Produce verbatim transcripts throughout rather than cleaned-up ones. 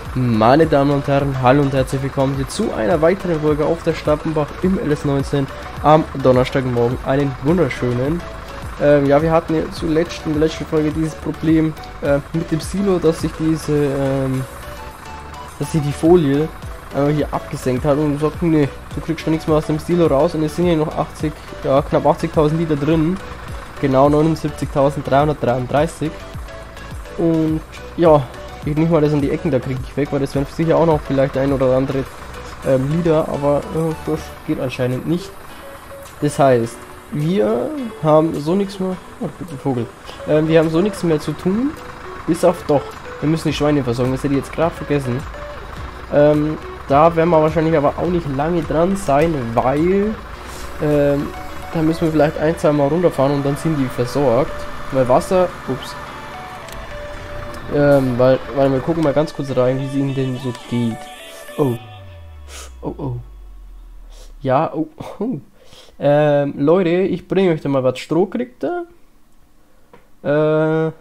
Meine Damen und Herren, hallo und herzlich willkommen hier zu einer weiteren Folge auf der Stappenbach im L S neunzehn am Donnerstagmorgen. Einen wunderschönen. Ähm, ja, wir hatten ja zuletzt in der letzten Folge dieses Problem äh, mit dem Silo, dass sich diese, ähm, dass sich die Folie äh, hier abgesenkt hat und sagt, nee, du kriegst schon nichts mehr aus dem Silo raus, und es sind hier noch achtzig, ja, knapp achtzigtausend Liter drin, genau neunundsiebzigtausenddreihundertdreiunddreißig, und ja, ich nicht mal das an die Ecken, da kriege ich weg, weil das wären sicher auch noch vielleicht ein oder andere ähm, Lieder, aber äh, das geht anscheinend nicht. Das heißt, wir haben so nichts mehr, oh, bitte Vogel, äh, wir haben so nichts mehr zu tun, bis auf doch, wir müssen die Schweine versorgen, das hätte ich jetzt gerade vergessen. Ähm, da werden wir wahrscheinlich aber auch nicht lange dran sein, weil ähm, da müssen wir vielleicht ein, zwei Mal runterfahren und dann sind die versorgt, weil Wasser, ups, Ähm, weil, weil wir gucken mal ganz kurz rein, wie es ihnen denn so geht. Oh. Oh, oh. Ja, oh, oh. Ähm, Leute, ich bringe euch da mal was. Stroh kriegt er. Äh,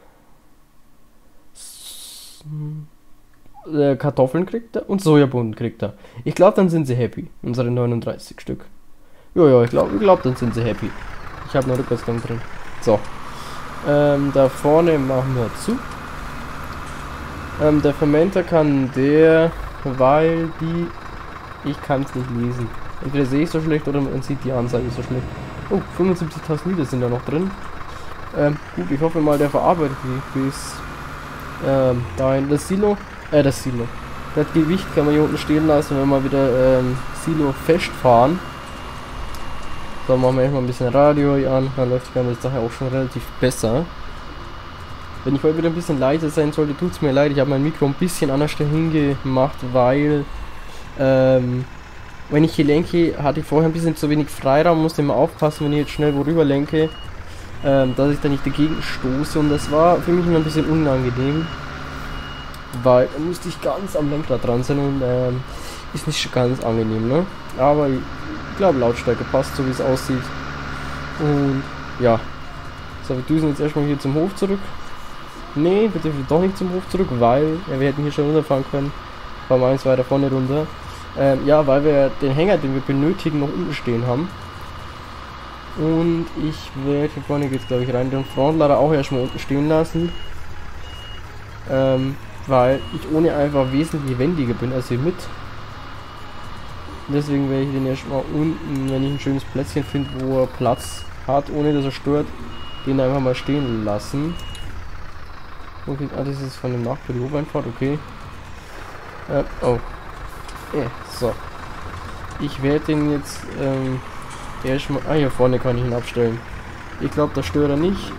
äh, Kartoffeln kriegt er und Sojabohnen kriegt er. Ich glaube, dann sind sie happy. Unsere neununddreißig Stück. Ja, ja, ich glaube, ich glaub, dann sind sie happy. Ich habe einen Rückwärtsgang drin. So. Ähm, da vorne machen wir zu. Ähm, der Fermenter kann der, weil die, ich kann es nicht lesen. Entweder sehe ich so schlecht oder man sieht die Ansage so schlecht. Oh, fünfundsiebzigtausend Liter sind da noch drin. Ähm, gut, ich hoffe mal, der verarbeitet die bis ähm, dahin. Das Silo, äh, das Silo. Das Gewicht kann man hier unten stehen lassen, wenn wir wieder ähm, Silo festfahren. So, machen wir erstmal ein bisschen Radio hier an, dann läuft die ganze Sache auch schon relativ besser. Wenn ich heute wieder ein bisschen leiser sein sollte, tut es mir leid. Ich habe mein Mikro ein bisschen anders hingemacht, weil ähm, wenn ich hier lenke, hatte ich vorher ein bisschen zu wenig Freiraum, musste immer aufpassen, wenn ich jetzt schnell worüber lenke, ähm, dass ich da nicht dagegen stoße, und das war für mich immer ein bisschen unangenehm, weil da musste ich ganz am Lenkrad dran sein und ähm, ist nicht ganz angenehm, ne? Aber ich glaube, Lautstärke passt, so wie es aussieht. Und ja, so, wir düsen jetzt erstmal hier zum Hof zurück. Nee, wir dürfen doch nicht zum Hof zurück, weil ja, wir hätten hier schon runterfahren können. Fahren wir eins weiter vorne runter. Ähm, ja, weil wir den Hänger, den wir benötigen, noch unten stehen haben. Und ich werde, hier vorne geht es glaube ich rein, den Frontlader auch erstmal unten stehen lassen. Ähm, weil ich ohne einfach wesentlich wendiger bin als hier mit. Deswegen werde ich den erstmal unten, wenn ich ein schönes Plätzchen finde, wo er Platz hat, ohne dass er stört, den einfach mal stehen lassen. Okay, ah, das ist von dem Nachbarn Einfahrt, okay. Äh, oh. Ja, so. Ich werde den jetzt, ähm, erstmal, ah, hier vorne kann ich ihn abstellen. Ich glaube, da stört er nicht.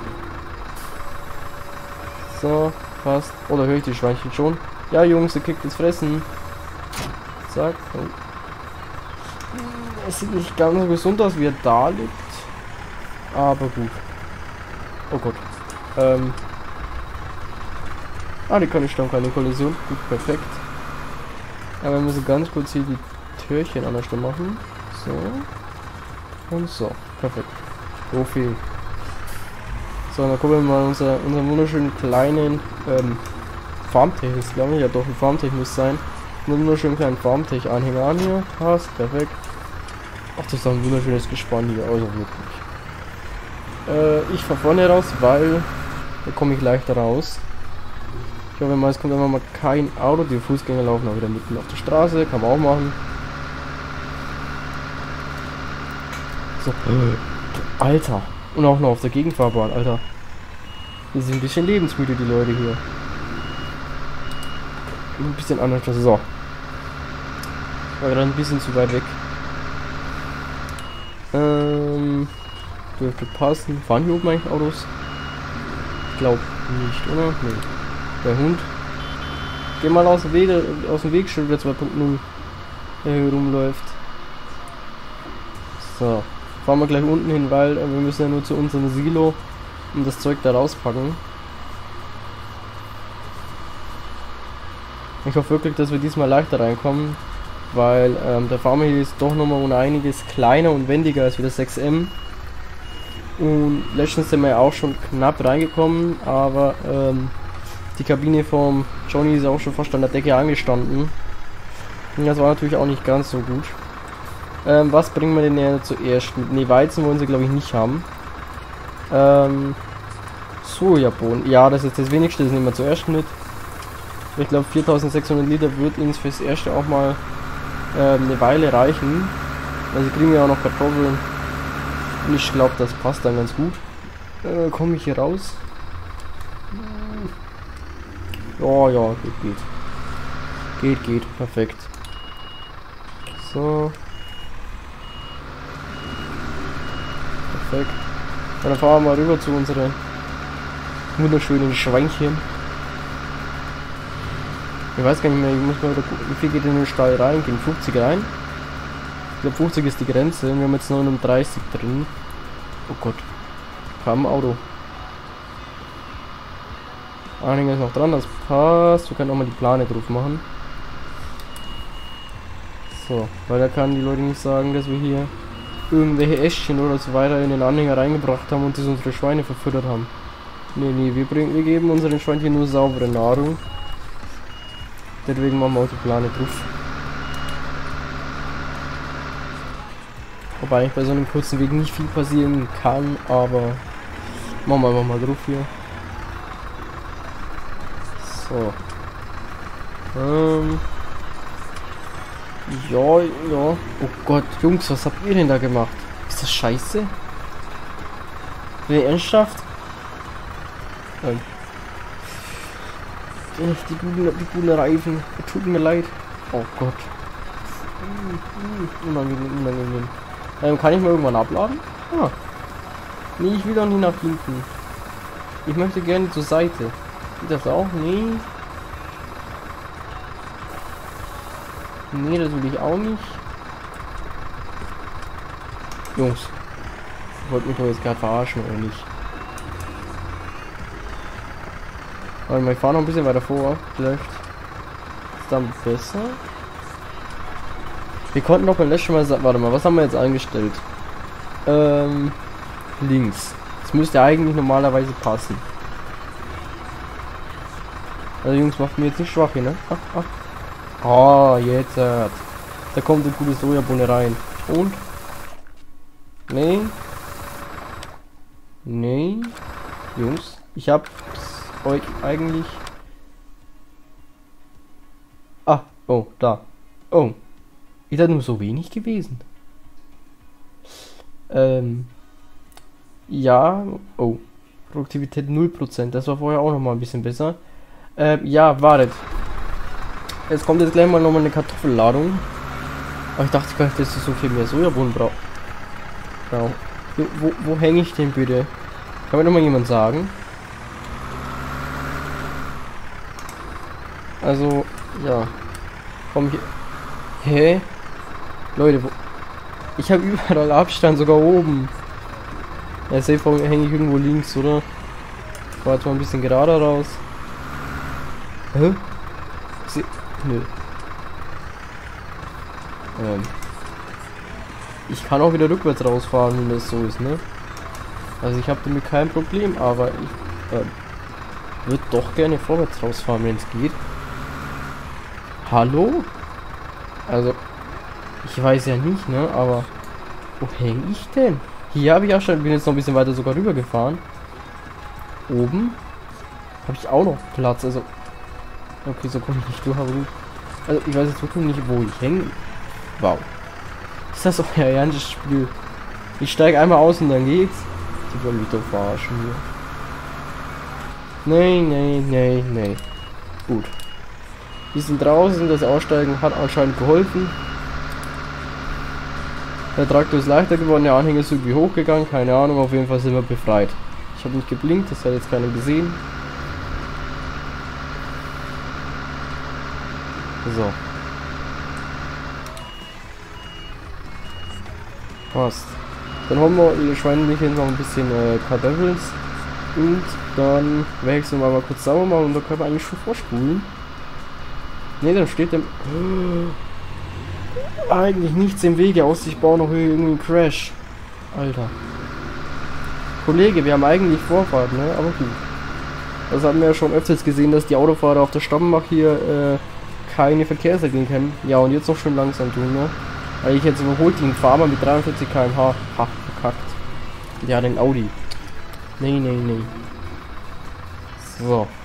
So, passt. Oder höre ich die Schweinchen schon? Ja, Jungs, ihr kriegt das Fressen. Zack. Und es sieht nicht ganz so gesund aus, wie er da liegt. Aber gut. Oh Gott. Ähm. Ah, die kann ich dann keine Kollision. Gut, perfekt. Aber wir müssen ganz kurz hier die Türchen anders machen. So. Und so. Perfekt. So viel. So, dann gucken wir mal unser, unseren wunderschönen kleinen ähm, Farmtech ist, glaube ich. Ja doch, ein Farmtech muss sein. Einen wunderschönen kleinen Farmtech-Anhänger an hier. Passt, perfekt. Ach, das ist doch ein wunderschönes Gespann hier. Also wirklich. Äh, ich fahre vorne raus, weil da komme ich leichter raus. Ich hoffe mal, es kommt einfach mal kein Auto. Die Fußgänger laufen auch wieder mitten auf der Straße. Kann man auch machen. So. Alter. Und auch noch auf der Gegenfahrbahn, Alter. Die sind ein bisschen lebensmüde, die Leute hier. Ein bisschen anders. So. War gerade ein bisschen zu weit weg. Ähm. Dürfte passen. Fahren hier oben eigentlich Autos? Ich glaube nicht, oder? Nee. Der Hund. Geh mal aus dem Weg, aus dem Weg, schon wieder zwei Punkt null, der hier rumläuft. So. Fahren wir gleich unten hin, weil äh, wir müssen ja nur zu unserem Silo und das Zeug da rauspacken. Ich hoffe wirklich, dass wir diesmal leichter reinkommen, weil ähm, der Farmer hier ist doch nochmal um einiges kleiner und wendiger als wie das sechs M. Und letztens sind wir ja auch schon knapp reingekommen, aber ähm, Die Kabine vom Johnny ist auch schon fast an der Decke angestanden. Und das war natürlich auch nicht ganz so gut. Ähm, was bringen wir denn ja zuerst mit? Ne, Weizen wollen sie glaube ich nicht haben. Ähm, Sojabohnen. Ja, das ist das wenigste, das nehmen wir zuerst mit. Ich glaube viertausendsechshundert Liter wird uns fürs erste auch mal ähm, eine Weile reichen. Also kriegen wir auch noch Kartoffeln. Und ich glaube, das passt dann ganz gut. Äh, komme ich hier raus? Ja, ja, geht, geht. Geht, geht, perfekt. So. Perfekt. Und dann fahren wir mal rüber zu unseren wunderschönen Schweinchen. Ich weiß gar nicht mehr, ich muss mal gucken, wie viel geht in den Stall rein? Gehen fünfzig rein? Ich glaube fünfzig ist die Grenze. Wir haben jetzt neununddreißig drin. Oh Gott. Kam ein Auto. Anhänger ist noch dran, das passt. Wir können auch mal die Plane drauf machen. So, weil da kann die Leute nicht sagen, dass wir hier irgendwelche Äschchen oder so weiter in den Anhänger reingebracht haben und das unsere Schweine verfüttert haben. Nee, nee, wir, bringen, wir geben unseren Schweinchen nur saubere Nahrung. Deswegen machen wir auch die Plane drauf. Wobei eigentlich bei so einem kurzen Weg nicht viel passieren kann, aber machen wir einfach mal drauf hier. So. Ähm. Ja, ja. Oh Gott, Jungs, was habt ihr denn da gemacht? Ist das scheiße? Nee, ernsthaft? Ähm. Die guten, die guten Reifen. Tut mir leid. Oh Gott. Unangenehm, unangenehm. Ähm, kann ich mal irgendwann abladen? Ah. Nee, ich will doch nicht nach hinten. Ich möchte gerne zur Seite. Geht das auch? Nee. Nee, das will ich auch nicht. Jungs. Ich wollte mich doch jetzt gerade verarschen, oder nicht? Warte mal, ich fahre noch ein bisschen weiter vor. Vielleicht ist dann besser. Wir konnten doch beim letzten Mal sagen, warte mal, was haben wir jetzt eingestellt? Ähm, links. Das müsste eigentlich normalerweise passen. Also Jungs, macht mir jetzt nicht schwach hier, ne? Ach, ach. Ah, jetzt. Äh, da kommt eine gute Sojabohne rein. Und? Nee. Nee. Jungs, ich hab's euch eigentlich... Ah, oh, da. Oh. Ist das nur so wenig gewesen? Ähm. Ja. Oh. Produktivität null Prozent. Das war vorher auch noch mal ein bisschen besser. Ähm, ja, wartet. Jetzt kommt jetzt gleich mal nochmal eine Kartoffelladung. Aber ich dachte gar nicht, dass ich so viel mehr Sojabohnen brauche. Brauch. Wo, wo, wo hänge ich den bitte? Kann mir noch mal jemand sagen? Also, ja. Komm hier. Hä? Leute, wo? Ich habe überall Abstand, sogar oben. Ja, safe hänge ich irgendwo links, oder? Ich fahr jetzt mal ein bisschen gerader raus. Hä? Sie. Nö. Ähm. Ich kann auch wieder rückwärts rausfahren, wenn das so ist, ne? Also ich habe damit kein Problem, aber ich äh, würde doch gerne vorwärts rausfahren, wenn es geht. Hallo? Also, ich weiß ja nicht, ne? Aber wo hänge ich denn? Hier habe ich auch schon, bin jetzt noch ein bisschen weiter sogar rüber gefahren. Oben habe ich auch noch Platz, also okay, so komme ich nicht durch, aber gut. Also ich weiß jetzt wirklich nicht, wo ich hänge. Wow. Ist das euer ernstes Spiel? Ich steige einmal aus und dann geht's. Die wollen mich doch verarschen hier. Nee, nee, nee, nee. Gut. Wir sind draußen, das Aussteigen hat anscheinend geholfen. Der Traktor ist leichter geworden, der Anhänger ist irgendwie hochgegangen, keine Ahnung, auf jeden Fall sind wir befreit. Ich habe nicht geblinkt, das hat jetzt keiner gesehen. So. Passt. Dann haben wir die Schweinchen noch ein bisschen äh, Kartoffeln und dann wechseln wir mal kurz sauber machen und da können wir eigentlich schon vorspulen. Ne, dann steht dem äh, eigentlich nichts im Wege, aus ich baue noch irgendwie einen Crash. Alter. Kollege, wir haben eigentlich Vorfahrt, ne? Aber gut. Das haben wir ja schon öfters gesehen, dass die Autofahrer auf der Stammach hier äh, keine Verkehrsregeln kennen. Ja, und jetzt noch schön langsam tun, ne? Weil ich jetzt überholt den Fahrer mit dreiundvierzig Kilometer pro Stunde. Ha, verkackt. Ja, den Audi. Nee, nee, nee. So.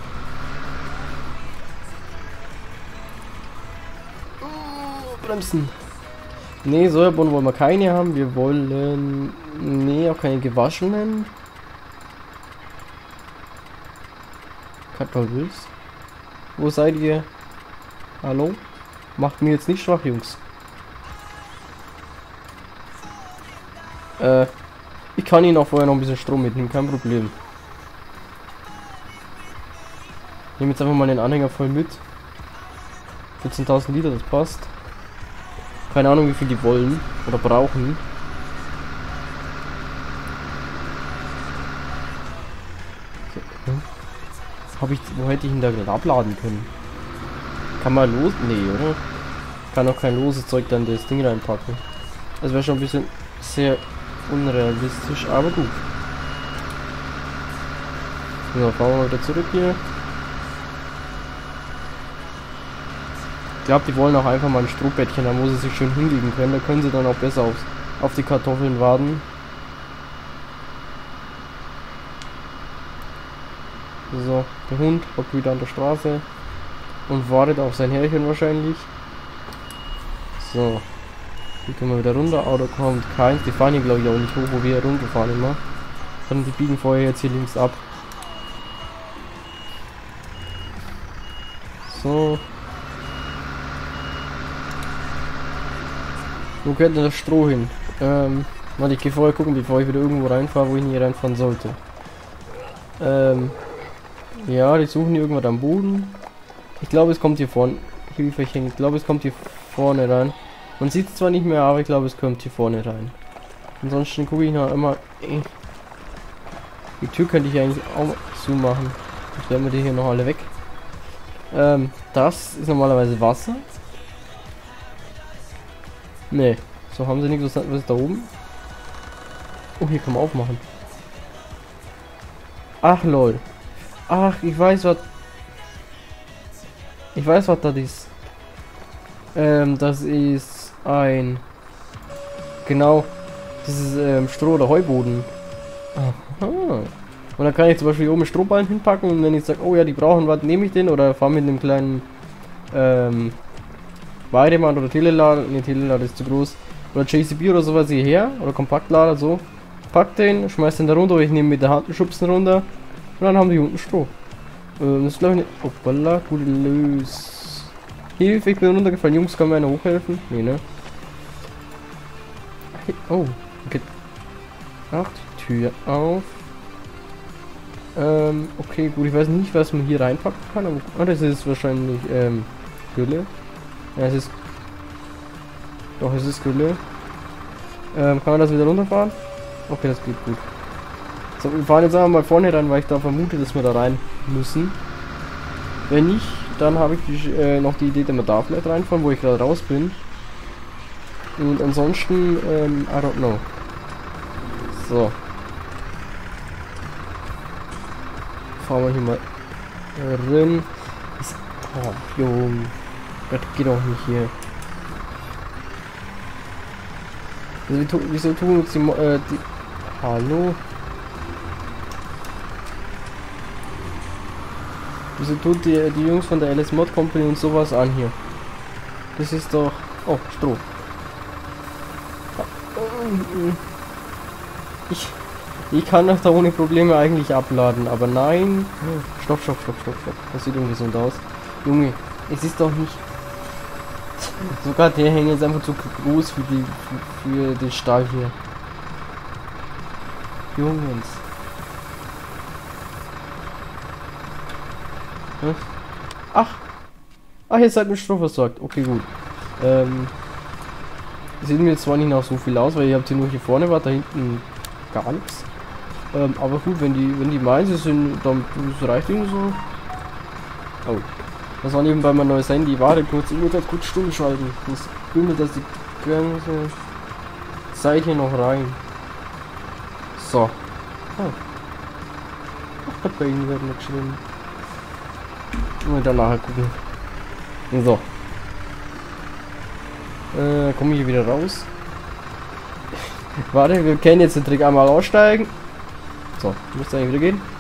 Bremsen. Nee, Sojabohnen wollen wir keine haben. Wir wollen... Nee, auch keine gewaschenen. Kartoffels. Wo seid ihr? Hallo? Macht mir jetzt nicht schwach, Jungs. Äh, ich kann Ihnen auch vorher noch ein bisschen Strom mitnehmen, kein Problem. Ich nehme jetzt einfach mal den Anhänger voll mit. vierzehntausend Liter, das passt. Keine Ahnung, wie viel die wollen oder brauchen. So, hm. Hab ich, wo hätte ich ihn da gerade abladen können? Kann man los? Nee, oder? Kann auch kein loses Zeug dann das Ding reinpacken. Das wäre schon ein bisschen sehr unrealistisch, aber gut. So, fahren wir mal wieder zurück hier. Ich glaube, die wollen auch einfach mal ein Strohbettchen, da muss sie sich schön hinlegen können. Da können sie dann auch besser auf, auf die Kartoffeln warten. So, der Hund hockt wieder an der Straße und wartet auf sein Herrchen wahrscheinlich. So, hier können wir wieder runter. Auto kommt keins. Die fahren hier glaube ich auch nicht hoch, wo wir runterfahren immer. Sondern die biegen vorher jetzt hier links ab. So. Wo geht denn das Stroh hin? Ähm, warte, ich gehe vorher gucken, bevor ich wieder irgendwo reinfahre, wo ich nie reinfahren sollte. Ähm, ja, die suchen hier irgendwas am Boden. Ich glaube, es kommt hier vorne. Hilfe, ich hänge. Ich glaube, es kommt hier vorne rein. Man sieht es zwar nicht mehr, aber ich glaube, es kommt hier vorne rein. Ansonsten gucke ich noch immer. Ey. Die Tür könnte ich eigentlich auch zumachen. Dann stellen wir die hier noch alle weg. Ähm, das ist normalerweise Wasser. Nee, so haben sie nichts. Was, was ist da oben? Oh, hier kann man aufmachen. Ach lol. Ach, ich weiß was. Ich weiß was das ist. Ähm, das ist ein. Genau. Dieses ähm, Stroh- oder Heuboden. Aha. Und dann kann ich zum Beispiel hier oben Strohballen hinpacken und wenn ich sage, oh ja, die brauchen was, nehme ich den oder fahre mit einem kleinen ähm, Weidemann oder Telelader, ne, Telelader ist zu groß, oder J C B oder sowas hierher, oder Kompaktlader, so, pack den, schmeiß den da runter, oder ich nehme mit der Hand einen Schubsen runter und dann haben die unten Stroh. Ähm, das ist glaube ich nicht, hoppala, gut lös. Hilfe, ich bin runtergefallen, Jungs, kann mir einer hochhelfen? Nee, ne? Oh, okay. Ach, die Tür auf. Ähm, okay, gut, ich weiß nicht, was man hier reinpacken kann, aber oh, das ist wahrscheinlich, ähm, Gülle. Ja, es ist. Doch, es ist Gülle. Ähm, kann man das wieder runterfahren? Okay, das geht gut. So, wir fahren jetzt einfach mal vorne rein, weil ich da vermute, dass wir da rein müssen. Wenn nicht, dann habe ich die, äh, noch die Idee, dass wir da vielleicht reinfahren, wo ich gerade raus bin. Und ansonsten, ähm, I don't know. So. Fahren wir hier mal rein. Ist, oh, Junge. Das geht auch nicht hier. Also, wieso tun uns die, äh, die... Hallo? Wieso tut die, die Jungs von der L S Mod Company und sowas an hier? Das ist doch... Oh, Stroh. Ich... Ich kann das da ohne Probleme eigentlich abladen, aber nein. Stopp, stopp, stopp, stopp, stopp. Das sieht irgendwie so aus. Junge, es ist doch nicht... Sogar der Hänger ist einfach zu groß für die für, für den Stahl hier. Jungs. Hm? Ach. Ach, jetzt seid mit Stroh versorgt. Okay, gut. Ähm. Sieht mir jetzt zwar nicht nach so viel aus, weil ihr habt hier nur hier vorne was, da hinten gar nichts. Ähm, aber gut, wenn die, wenn die meinen, sind, dann das reicht ihnen so. Oh. Das war nebenbei mein neues Handy. Warte kurz, ich muss das kurz stumm schalten. Das bündelt das die ganze Zeit hier noch rein. So. Oh. Hat bei Ihnen gerade noch geschrieben. Und dann nachher gucken. So. Äh, komme ich hier wieder raus. Warte, wir kennen jetzt den Trick. Einmal aussteigen. So, müsste eigentlich wieder gehen.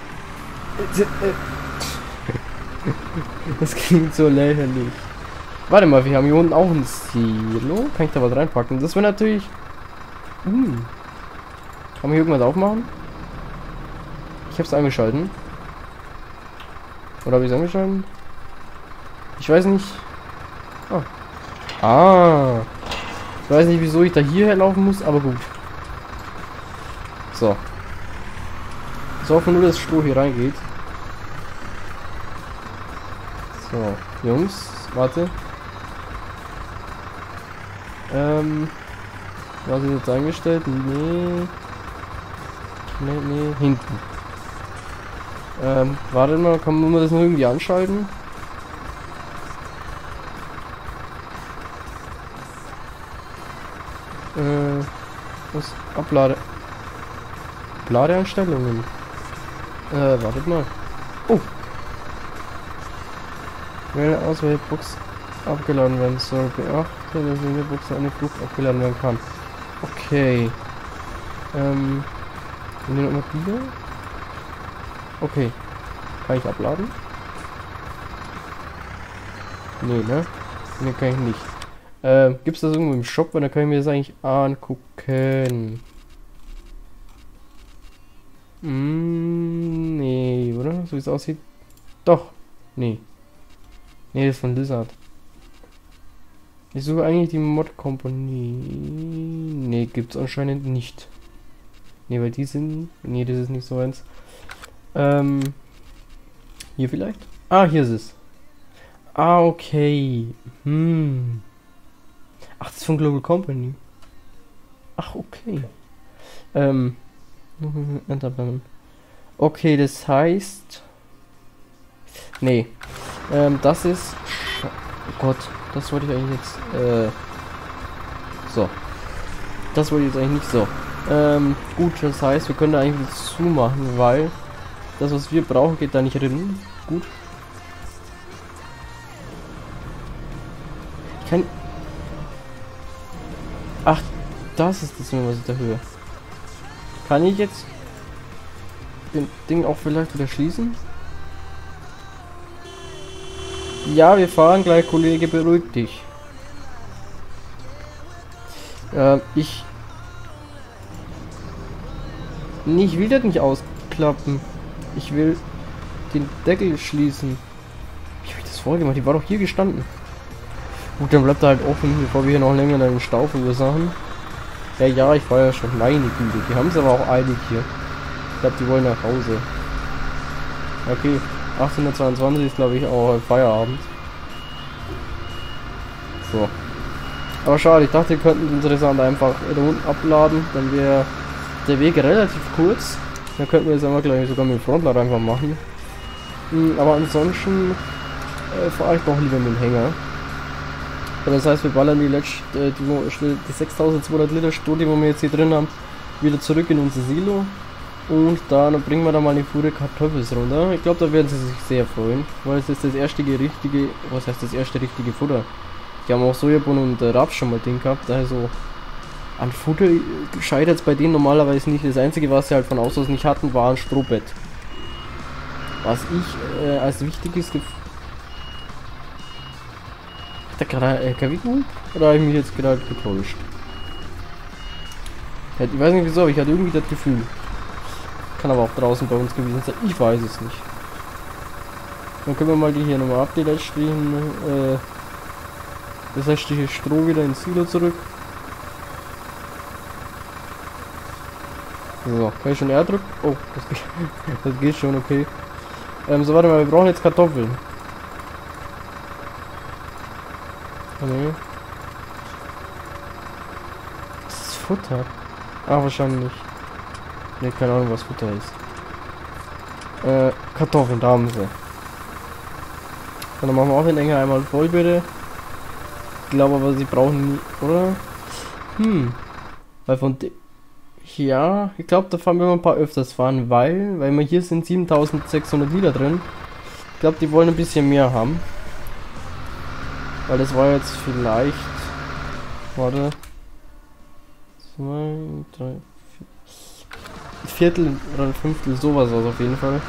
Das klingt so lächerlich. Warte mal, wir haben hier unten auch ein Silo. Kann ich da was reinpacken? Das wäre natürlich... Hm. Kann man hier irgendwas aufmachen? Ich habe es eingeschalten. Oder habe ich es eingeschalten? Ich weiß nicht. Ah. Ah. Ich weiß nicht, wieso ich da hierher laufen muss, aber gut. So. So, hoffen nur, dass das Stroh hier reingeht. So, Jungs, warte. Ähm, was ist jetzt eingestellt? Nee. Nee, nee, hinten. Ähm, warte mal, kann man das noch irgendwie anschalten? Äh, was? Ablade. Ladeeinstellungen. Äh, wartet mal. Oh. Wenn eine Auswahlbox abgeladen werden soll, beachte, dass in der Box eine Flucht abgeladen werden kann. Okay. Ähm. In den nochmal wieder? Okay. Kann ich abladen? Nee, ne? Ne, kann ich nicht. Äh, gibt's das irgendwo im Shop? Weil dann kann ich mir das eigentlich angucken. Mm, nee, oder? So wie es aussieht. Doch. Nee. Nee, das ist von Lizard. Ich suche eigentlich die Mod Company. Nee, gibt's anscheinend nicht. Nee, weil die sind... Nee, das ist nicht so eins. Ähm... Hier vielleicht? Ah, hier ist es. Ah, okay. Hm. Ach, das ist von Global Company. Ach, okay. Ähm... Enterbrennen. Okay, das heißt... Nee. Ähm, das ist... Oh Gott, das wollte ich eigentlich jetzt... Äh... So. Das wollte ich jetzt eigentlich nicht so. Ähm, gut, das heißt, wir können da eigentlich wieder zumachen, weil... Das, was wir brauchen, geht da nicht drin. Gut. Ich kann... Ach, das ist das, was ich da höre. Kann ich jetzt den Ding auch vielleicht wieder schließen? Ja, wir fahren gleich, Kollege, beruhig dich. Äh, ich... Nee, ich will das nicht ausklappen. Ich will den Deckel schließen. Wie habe ich das vorgemacht? Die war doch hier gestanden. Gut, dann bleibt er halt offen, bevor wir hier noch länger einen Stau verursachen. Ja, ja, ich war ja schon. Meine Güte. Die haben es aber auch eilig hier. Ich glaube, die wollen nach Hause. Okay, achtzehnhundertzweiundzwanzig ist, glaube ich, auch Feierabend. So. Aber schade, ich dachte, wir könnten unsere Sachen einfach da unten abladen. Dann wäre der Weg relativ kurz. Dann könnten wir das einmal gleich sogar mit dem Frontrad einfach machen. Hm, aber ansonsten äh, fahre ich doch lieber mit dem Hänger. Ja, das heißt, wir ballern die letzte, äh, die, die sechstausendzweihundert Liter Stroh, die wir jetzt hier drin haben, wieder zurück in unser Silo. Und dann bringen wir da mal eine Fuhre Kartoffels runter. Ich glaube, da werden sie sich sehr freuen, weil es ist das erste richtige, was heißt das erste richtige Futter. Die haben auch Sojabohnen und äh, Raps schon mal Ding gehabt, also an Futter scheitert es bei denen normalerweise nicht. Das einzige, was sie halt von Haus aus nicht hatten, war ein Strohbett. Was ich äh, als wichtiges Gef... Hat der gerade L K W geholt? Oder habe ich mich jetzt gerade getäuscht? Ich weiß nicht wieso, aber ich hatte irgendwie das Gefühl. Kann aber auch draußen bei uns gewesen sein. Ich weiß es nicht. Dann können wir mal die hier nochmal ab, die letzten, äh, das letzte Stroh wieder ins Silo zurück. So, kann ich schon R drücken? Oh, das geht, das geht schon, okay. Ähm, so, warte mal, wir brauchen jetzt Kartoffeln. Oh, nee. Das ist Futter. Ah, wahrscheinlich. Ne, keine Ahnung, was Futter ist. Äh, Kartoffeln, da haben sie. Dann machen wir auch den Hänger einmal voll, bitte. Ich glaube aber, sie brauchen nie, oder? Hm. Weil von dem... Ja, ich glaube, da fahren wir mal ein paar öfters fahren, weil, weil wir hier sind siebentausendsechshundert Liter drin. Ich glaube, die wollen ein bisschen mehr haben. Weil das war jetzt vielleicht, warte, zwei, drei, vier, Viertel oder ein Fünftel, sowas aus auf jeden Fall.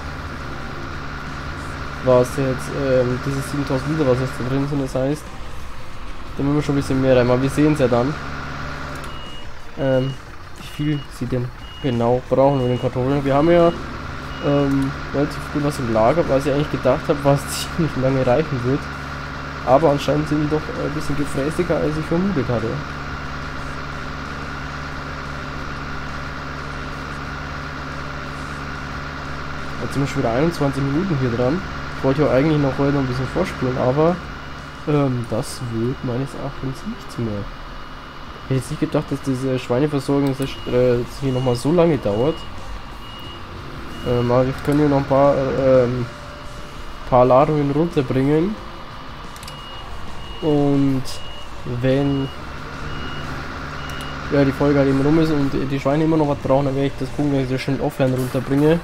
War es jetzt, ähm, diese siebentausend Liter, was jetzt da drin sind, das heißt, da müssen wir schon ein bisschen mehr rein, aber wir sehen es ja dann. Ähm, wie viel sie denn genau brauchen wir den Kartoffeln. Wir haben ja ähm, relativ gut was im Lager, was ich eigentlich gedacht habe, was ziemlich lange reichen wird. Aber anscheinend sind die doch ein bisschen gefräßiger, als ich vermutet hatte. Jetzt sind wir schon wieder einundzwanzig Minuten hier dran. Ich wollte ja eigentlich noch heute noch ein bisschen vorspulen, aber ähm, das wird meines Erachtens nichts mehr. Ich hätte jetzt nicht gedacht, dass diese Schweineversorgung äh, hier nochmal so lange dauert. Ähm, aber wir können hier noch ein paar, ähm, paar Ladungen runterbringen. Und wenn ja, die Folge halt eben rum ist und die Schweine immer noch was brauchen, dann werde ich das gucken, wenn ich das schön offline runterbringe.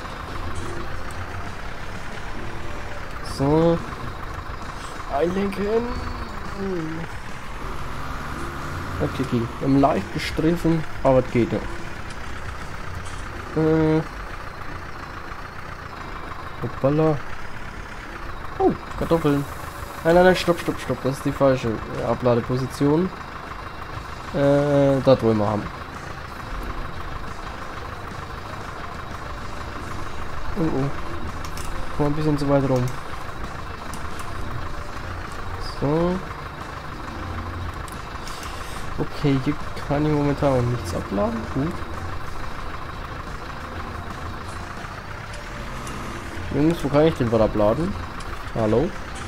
So. Einlenken. Okay, ging. Wir haben leicht gestriffen, aber es geht ja. Äh. Hoppala. Oh, Kartoffeln. Nein, nein, nein, stopp, stopp, stopp. Das ist die falsche äh, Abladeposition. Äh, das wollen wir haben. Oh, oh. Komm ein bisschen zu weit rum. So. Okay, hier kann ich momentan auch nichts abladen. Gut. Jungs, wo kann ich den was abladen? Hallo?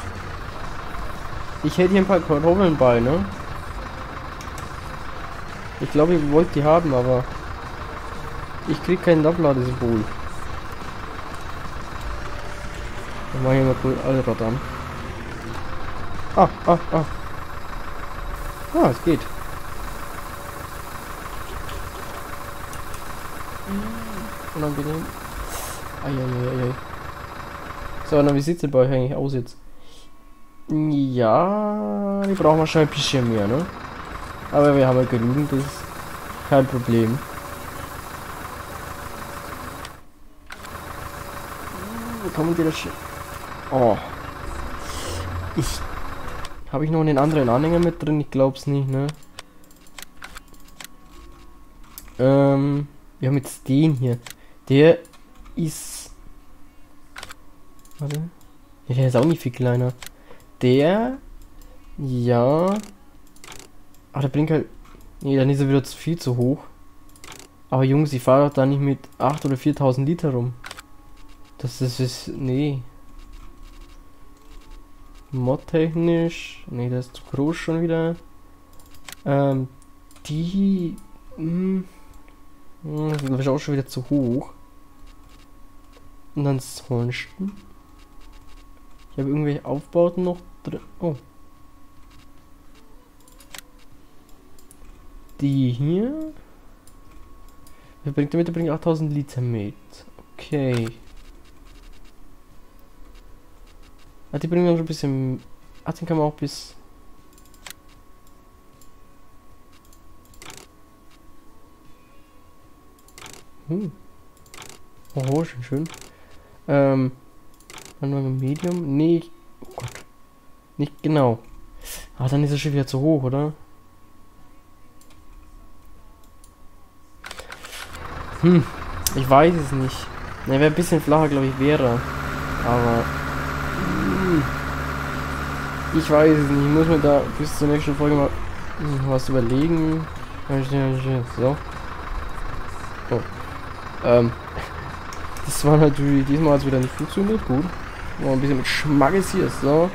Ich hätte hier ein paar Kartoffeln bei, ne? Ich glaube, ihr wollt die haben, aber ich krieg kein Abladesymbol. Dann mach ich mal cool Allrad an. Ah, ah, ah. Ah, es geht. Unangenehm. Eieiei. So, na, wie sieht's denn bei euch eigentlich aus jetzt? Ja, die brauchen wahrscheinlich ein bisschen mehr, ne? Aber wir haben ja genügend, das ist kein Problem. Wo kann man die das... Oh. Ich... Habe ich noch einen anderen Anhänger mit drin? Ich glaub's nicht, ne? Ähm... Wir haben jetzt den hier. Der ist... Warte. Ja, der ist auch nicht viel kleiner. Der... Ja... Ach, der bringt halt... Nee, dann ist er wieder zu viel zu hoch. Aber Jungs, ich fahre doch da nicht mit achttausend oder viertausend Liter rum. Das, das ist... Nee. Modtechnisch... Nee, das ist zu groß schon wieder. Ähm... Die... Mh, das ist auch schon wieder zu hoch. Und ansonsten... Ich habe irgendwelche Aufbauten noch drin... Oh. Die hier. Wer bringt damit? Der bringt achttausend Liter mit. Okay. Ah, die bringen dann schon ein bisschen. Ah, den kann man auch bis. Hm. Oh, schön, schön. Ähm. Dann mal Medium. Nee. Oh Gott. Nicht genau. Ah, dann ist er schon wieder zu hoch, oder? Hm, ich weiß es nicht. Er wäre ein bisschen flacher, glaube ich, wäre. Aber... Hm, ich weiß es nicht. Ich muss mir da bis zur nächsten Folge mal hm, was überlegen. So. Oh. Ähm. Das war natürlich... Diesmal hat es wieder nicht funktioniert. Gut. Mal ein bisschen mit Schmackes hier. So.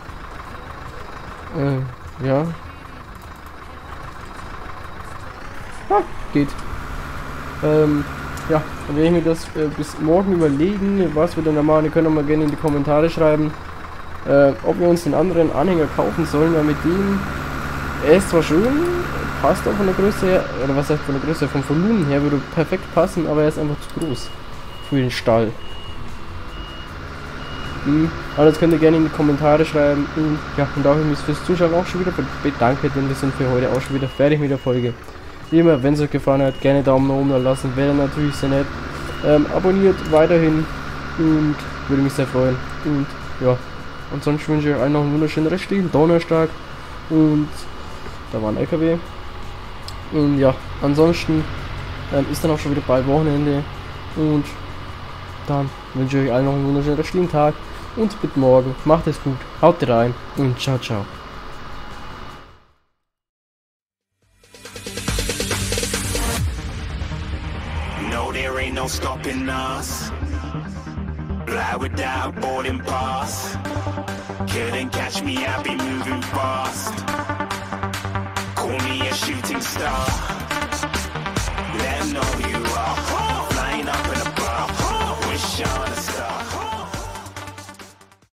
Ähm, ja. Ah, geht. Ähm, ja, dann werde ich mir das äh, bis morgen überlegen, was wir denn da machen. Ihr könnt auch mal gerne in die Kommentare schreiben, äh, ob wir uns den anderen Anhänger kaufen sollen, weil mit dem, er ist zwar schön, passt auch von der Größe her, oder was heißt von der Größe, vom Volumen her würde perfekt passen, aber er ist einfach zu groß für den Stall. Hm, aber das könnt ihr gerne in die Kommentare schreiben. Und ja, und auch ich mich fürs Zuschauen auch schon wieder bedanke, denn wir sind für heute auch schon wieder fertig mit der Folge. Wie immer, wenn es euch gefallen hat, gerne Daumen nach oben da lassen, wäre natürlich sehr nett. Ähm, abonniert weiterhin und würde mich sehr freuen. Und ja, ansonsten wünsche ich euch allen noch einen wunderschönen restlichen Donnerstag. Und da war ein L K W. Und ja, ansonsten ähm, ist dann auch schon wieder bald Wochenende. Und dann wünsche ich euch allen noch einen wunderschönen restlichen Tag. Und bis morgen. Macht es gut. Haut rein. Und ciao, ciao. No, there ain't no stopping us. Fly without boarding pass. Couldn't catch me, I'll be moving fast. Call me a shooting star.